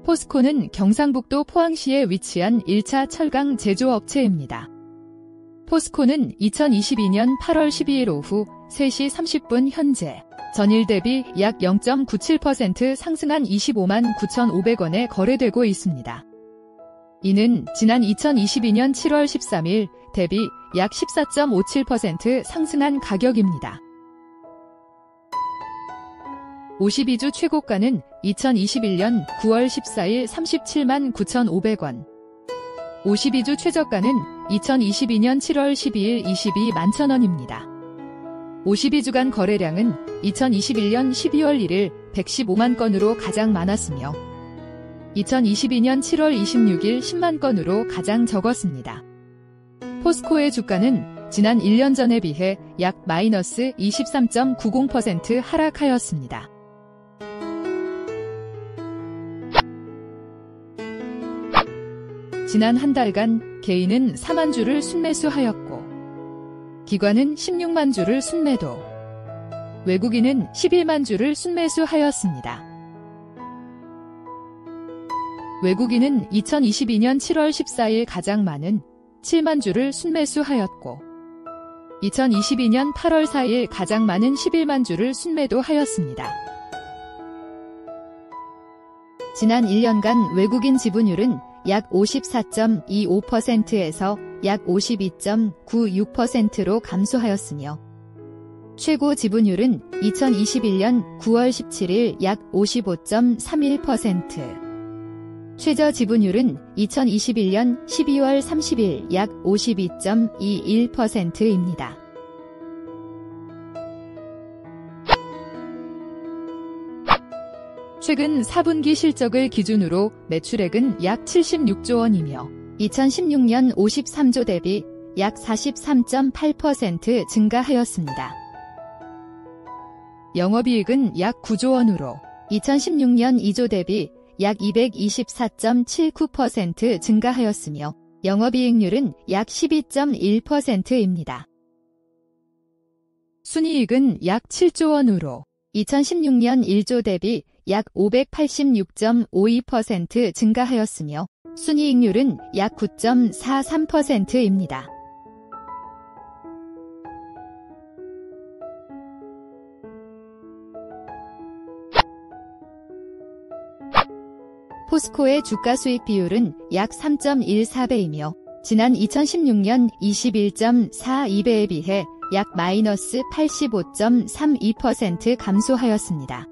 포스코는 경상북도 포항시에 위치한 1차 철강 제조업체입니다. 포스코는 2022년 8월 12일 오후 3시 30분 현재 전일 대비 약 0.97% 상승한 25만 9,500원에 거래되고 있습니다. 이는 지난 2022년 7월 13일 대비 약 14.57% 상승한 가격입니다. 52주 최고가는 2021년 9월 14일 37만 9,500원, 52주 최저가는 2022년 7월 12일 22만 1,000원입니다. 52주간 거래량은 2021년 12월 1일 115만 건으로 가장 많았으며 2022년 7월 26일 10만 건으로 가장 적었습니다. 포스코의 주가는 지난 1년 전에 비해 약 마이너스 23.90% 하락하였습니다. 지난 한 달간 개인은 4만 주를 순매수하였고 기관은 16만 주를 순매도, 외국인은 11만 주를 순매수하였습니다. 외국인은 2022년 7월 14일 가장 많은 7만 주를 순매수하였고 2022년 8월 4일 가장 많은 11만 주를 순매도하였습니다. 지난 1년간 외국인 지분율은 약 54.25%에서 약 52.96%로 감소하였으며 최고 지분율은 2021년 9월 17일 약 55.31%, 최저 지분율은 2021년 12월 30일 약 52.21%입니다. 최근 4분기 실적을 기준으로 매출액은 약 76조 원이며 2016년 53조 대비 약 43.8% 증가하였습니다. 영업이익은 약 9조 원으로 2016년 2조 대비 약 224.79% 증가하였으며 영업이익률은 약 12.1%입니다. 순이익은 약 7조 원으로 2016년 1조 대비 약 586.52% 증가하였으며 순이익률은 약 9.43%입니다. 포스코의 주가 수익 비율은 약 3.14배이며 지난 2016년 21.42배에 비해 약 마이너스 85.32% 감소하였습니다.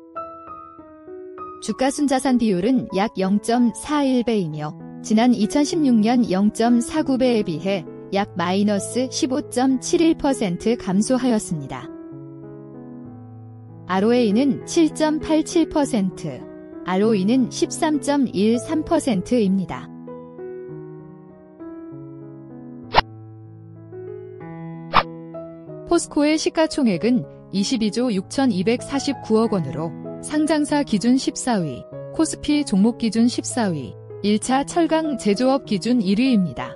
주가 순자산 비율은 약 0.41배이며 지난 2016년 0.49배에 비해 약 마이너스 15.71% 감소하였습니다. ROA는 7.87%, ROE는 13.13%입니다. 포스코의 시가총액은 22조 6,249억 원으로 상장사 기준 14위, 코스피 종목 기준 14위, 1차 철강 제조업 기준 1위입니다.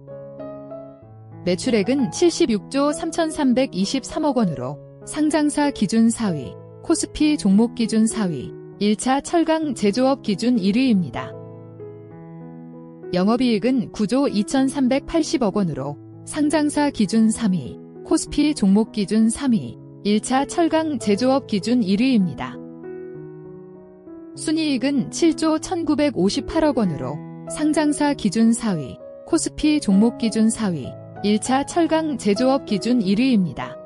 매출액은 76조 3,323억 원으로 상장사 기준 4위, 코스피 종목 기준 4위, 1차 철강 제조업 기준 1위입니다. 영업이익은 9조 2,380억 원으로 상장사 기준 3위, 코스피 종목 기준 3위, 1차 철강 제조업 기준 1위입니다. 순이익은 7조 1,958억 원으로 상장사 기준 4위, 코스피 종목 기준 4위, 1차 철강 제조업 기준 1위입니다.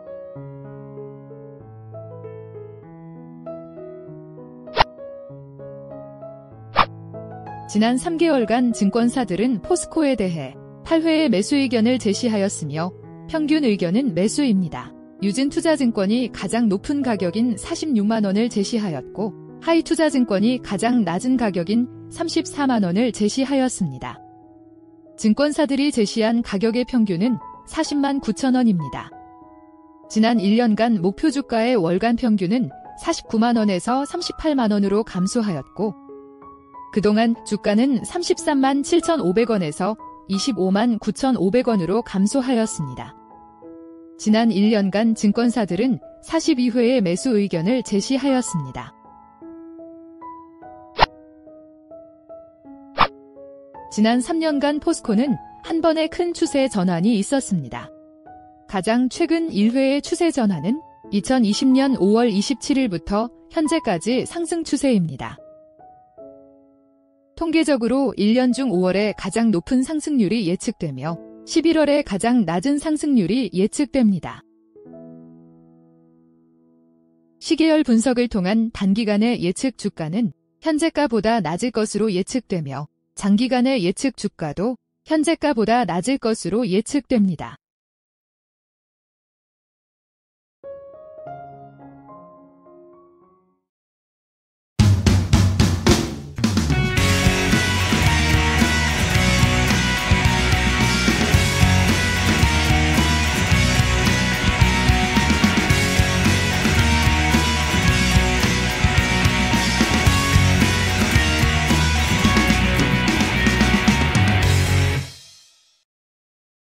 지난 3개월간 증권사들은 포스코에 대해 8회의 매수 의견을 제시하였으며 평균 의견은 매수입니다. 유진투자증권이 가장 높은 가격인 46만원을 제시하였고 하이투자증권이 가장 낮은 가격인 34만원을 제시하였습니다. 증권사들이 제시한 가격의 평균은 40만 9천원입니다. 지난 1년간 목표 주가의 월간 평균은 49만원에서 38만원으로 감소하였고 그동안 주가는 33만 7,500원에서 25만 9,500원으로 감소하였습니다. 지난 1년간 증권사들은 42회의 매수 의견을 제시하였습니다. 지난 3년간 포스코는 한 번의 큰 추세 전환이 있었습니다. 가장 최근 1회의 추세 전환은 2020년 5월 27일부터 현재까지 상승 추세입니다. 통계적으로 1년 중 5월에 가장 높은 상승률이 예측되며 11월에 가장 낮은 상승률이 예측됩니다. 시계열 분석을 통한 단기간의 예측 주가는 현재가보다 낮을 것으로 예측되며 장기간의 예측 주가도 현재가보다 낮을 것으로 예측됩니다.